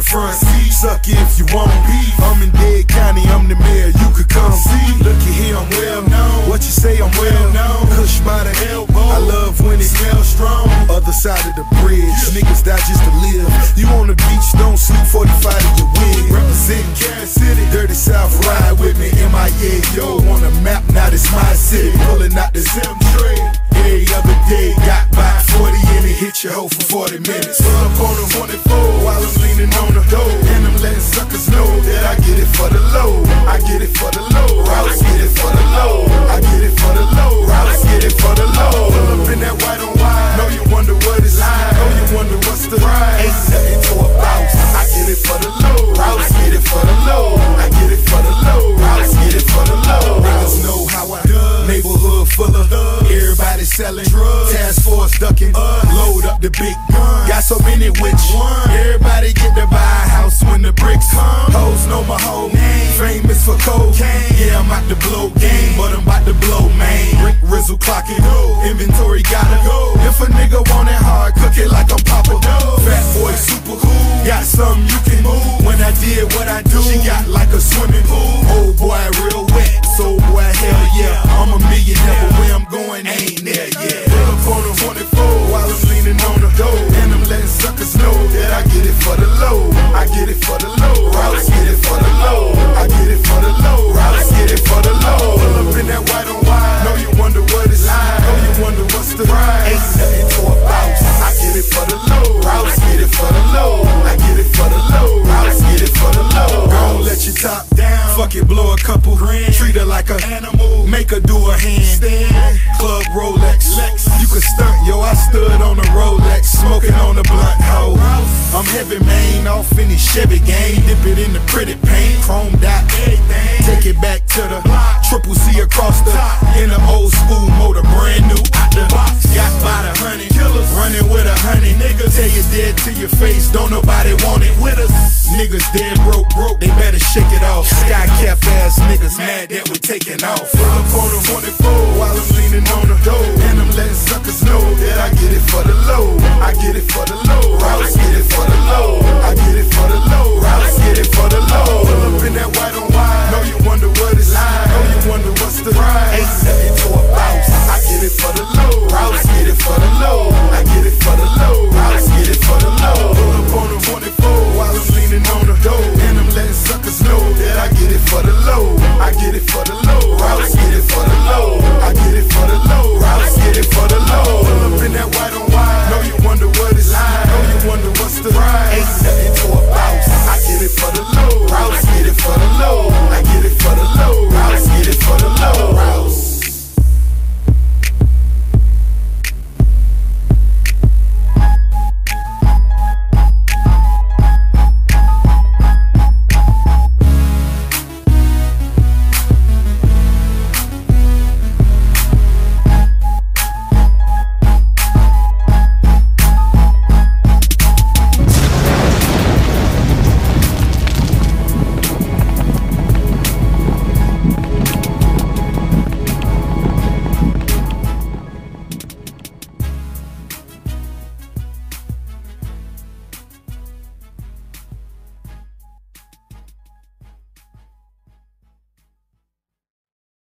front. Suck it if you want beef. I'm in Dade County, I'm the mayor, you could come see. Looky here, I'm well known. What you say, I'm well known. Kush by the elbow, I love when it smells strong. Other side of the bridge, niggas die just to live. You on the beach, don't sleep, 45 in your wig. Represent Kansas City, Dirty South, ride with me. MIA, yo, on the map, now this my city. Pulling out the Zim tray. Every other day, got by 40 and it hit your hoe for 40 minutes. Pull up on the 24 while I'm leaning on the door. And I'm letting suckers know that I get it for the low. I get it for the low. Rouse get it for the low. I get it for the low. Rouse get it for the low. Pull up in that white on white. Know you wonder what it's like. Know you wonder what's the price. Ain't nothing to a bounce. I get it for the low. Rouse get it for the low. I get it for the low. Rouse get it for the low. Niggas know how I do. Neighborhood full of everybody selling drugs. Task force ducking. Load up the big gun. Got so many which one. Everybody get to buy a house when the bricks come. Hoes know my whole name. Famous for cocaine. Yeah, I'm out to blow game, but I'm about to blow, man. Rick Rizzle clocking. Inventory gotta go. If a nigga want it hard, cook it like I'm Papa. Fat boy super cool. Got something you can move. When I did what I do, she got like a swimming pool. Old boy real wet. So boy, hell yeah, I'm a millionaire, but where I'm going ain't there yet. Pull up on the 24 while I'm leaning on the door. And I'm letting suckers know that I get it for the low. I get it for the low. Rouse get it for the low. I get it for the low. Rouse get it for the low. Pull up in that white on white. Know you wonder what it's like. Know you wonder what's the price. Ain't nothing to a bounce. I get it for the low. Rouse get it for the low. I get it for the low. Rouse get it for the low. Gon' let your top down. Fuck it, blow a couple grand. Treat her like an animal. Make her do a handstand. Club Rolex. You can stunt, yo. I stood on a Rolex, smoking on a blunt hoe. I'm heavy, man, off in the Chevy game. Dip it in the pretty paint, chromed out everything. Take it back to the triple C across the in the old school motor, brand new out the box. Got by the honey killers, running with 100 niggas. Tell you dead to your face, don't nobody want it with us. Niggas dead broke, they better shake it off. Sky cap ass niggas mad that we taking off.